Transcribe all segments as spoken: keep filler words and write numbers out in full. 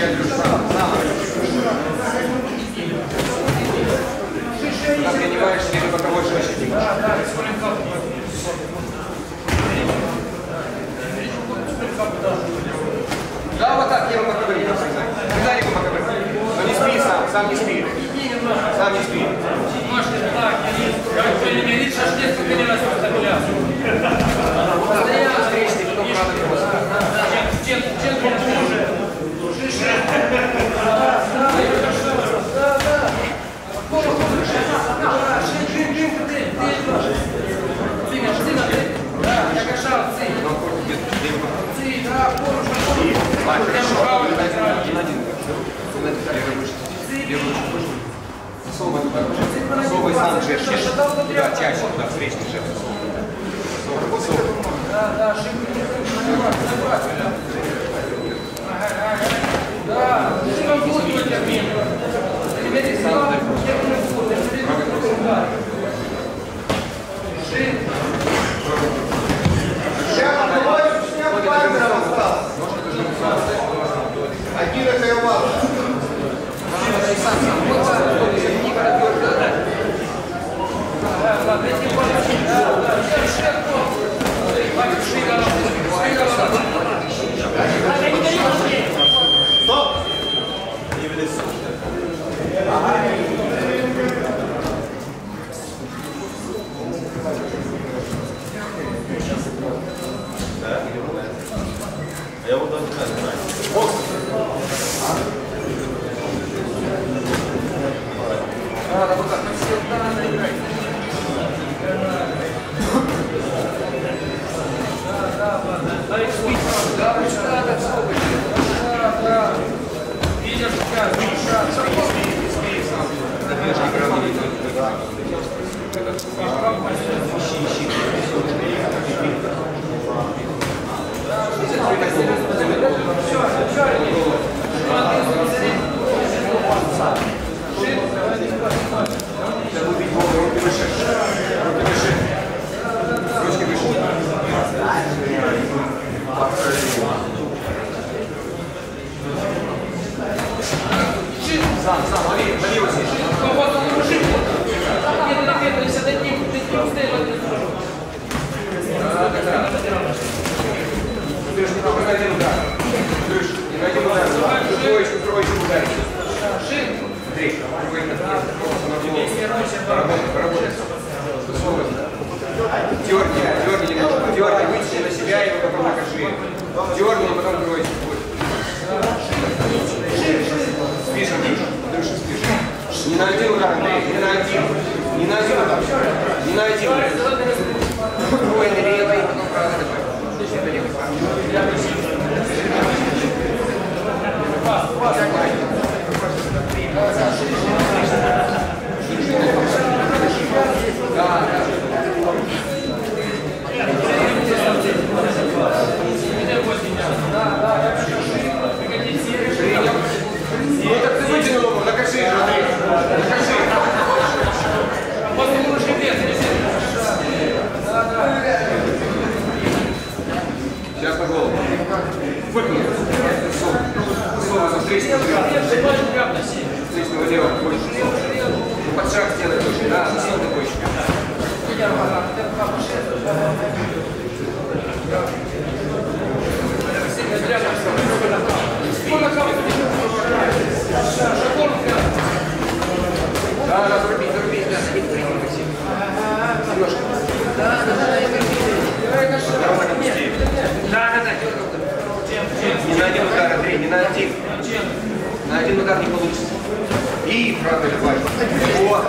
Принимаешь себе боковой шашки. Да, вот так, левым боковым. Всегда левым боковым. Но не спи сам, сам не спи. Сам не спи. Видишь, аж несколько не раз подставлял. Постоянно встречный, потом правда не после. Стенку, стенку уже. Да, да. Совый сам жертв. Да, чаще туда встречный жертв. Да, да, да, ты вам будет термин. Ребята, сам один это я вам. Стоп! Не влез. А я вот даже не знаю. Бокс. Надо вот так всегда играть. Да, да, да. Видишь, как? Ручки выше. Сам, сам, лови, лови его здесь. Ты же не только на один удар. Ты же не на один удар. Троечку, троечку ударить. Смотри, поработай, поработай. Дерни, дерни немножко, дерни, вытяни на себя и его потом накажи. Дерни, и потом троечку. Спишь, Андрюша, Андрюша, спишь. Не на один удар, Андрей, не на один. Не на один удар. Не на один. Двойный левый, потом правый такой. Это левый. Да, да. Ну так ты вытянул его, накажи, Андрей. Накажи. Сейчас на голову. Выпни. Снова за встречного лева. Встречного лева. Под шаг сделай точно. Да, засел такой еще. Да, да, зарубить, зарубить, да, садись, красиво. Немножко. Да, да, да, я Да, да, да. Не на один удар, Андрей, не на один. На один удар не получится. И правый давай. Вот.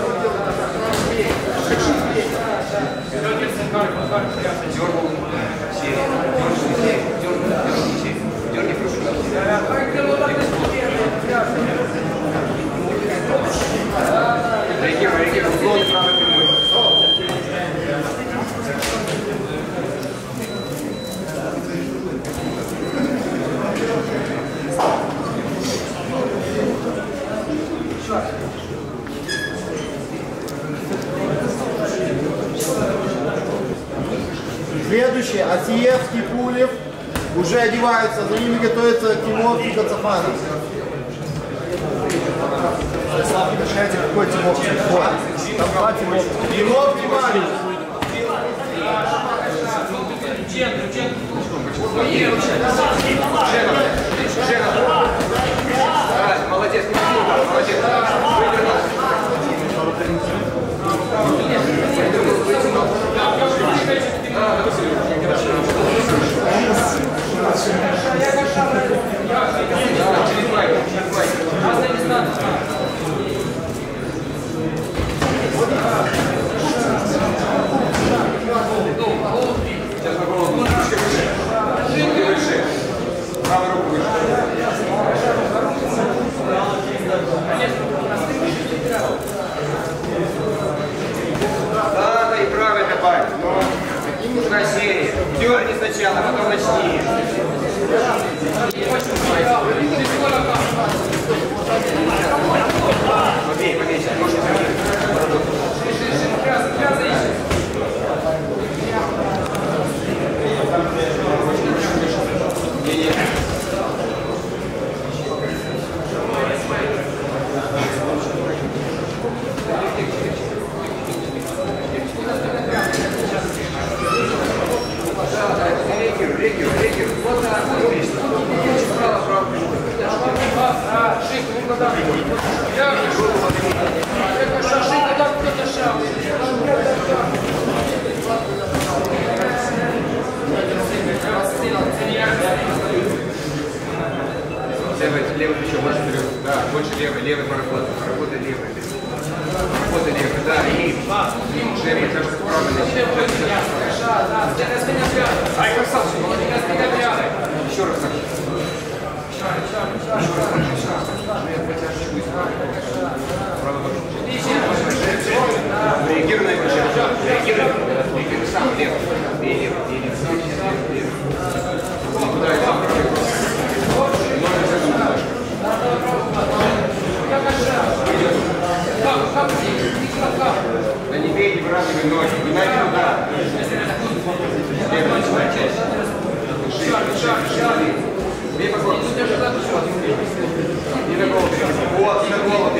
Дергал серию. Дергал серию. Дерни, прошу. Реагируй, реагируй. Уклон правой прямой. Следующий, Асиевский, Пулев. Уже уже одеваются, за ними готовится Тимур Фигацафанов. Слава, уточняйте, какой Тимур приходит. Там два Тимур. Тимур, внимание! Молодец, молодец. Сейчас на голову. Выше. Правую руку выше. Да, да и правой добавь. Нужна серия. Дерни сначала, потом начни. Побей, побей, сейчас можно левый плечо, больше вперед. Да, больше левый, левый поработай. Поработай левый. Поработай левый, да, и левый, кажется, правильно. Ай, красавчик. Еще раз. Реагируй на его плечо. Реагируй. Реагируй сам, левый. Бей левый, бей левый. Куда это? Да не бей, не выравнивай ноги, не дай туда. Левая начинай часть. Бей по голову. Не на голову. Вот, на голову.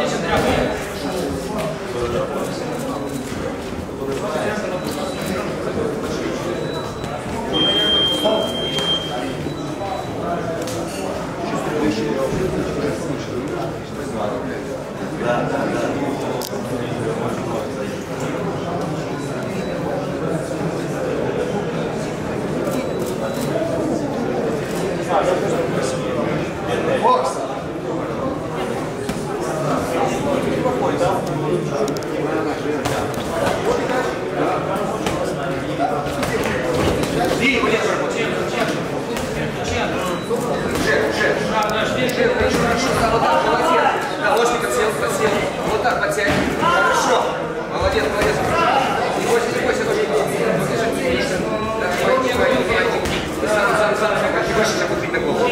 Да, да, да. Бокс! Бей, блин, работай. Да, ложник отсел, подсел. Вот так подсядь. Хорошо. Молодец, молодец. Не бойся, не бойся, ложник. Да, хватит, хватит. Сам, сам, сам, как ты выше, чтобы бить на голову.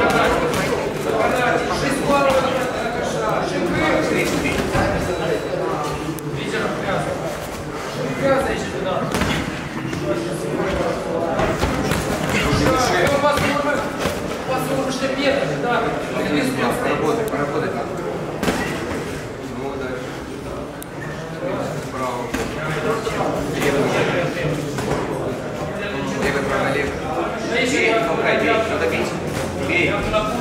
Поработай, поработай надо. Ну, дальше. Справа. Левый, левый, право, левый. Бей, толкай, бей, надо бить. Бей.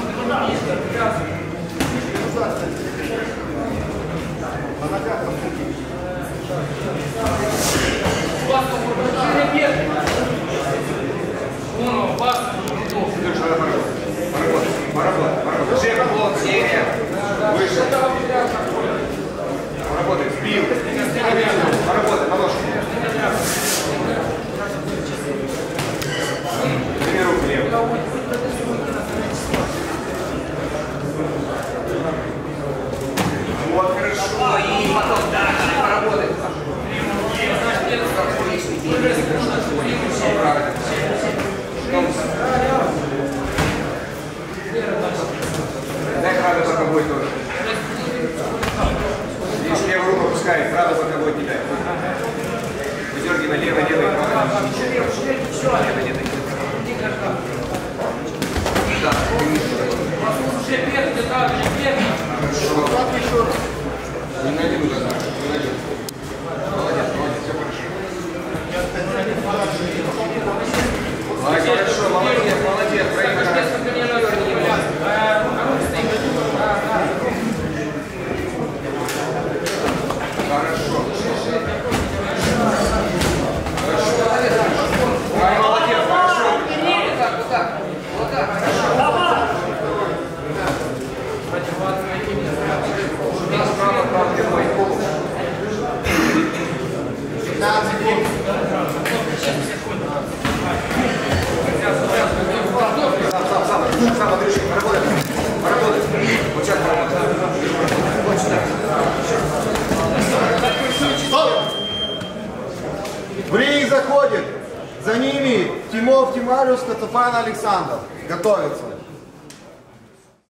Поработай, поработай, поработай. Жека, плот, серия. Выше. Поработай, сбил. Поработай, на ножку. Две руки левой. Вот, хорошо. И потом дальше поработай. Правильно. пятнадцать секунд. Сам, сам, сам, сам, Андрюшка, поработай, поработай. Вот сейчас поработай. Вот сюда. Стоп! В ринг заходит. За ними Тимов Тимариус, Катафан Александр. Готовится.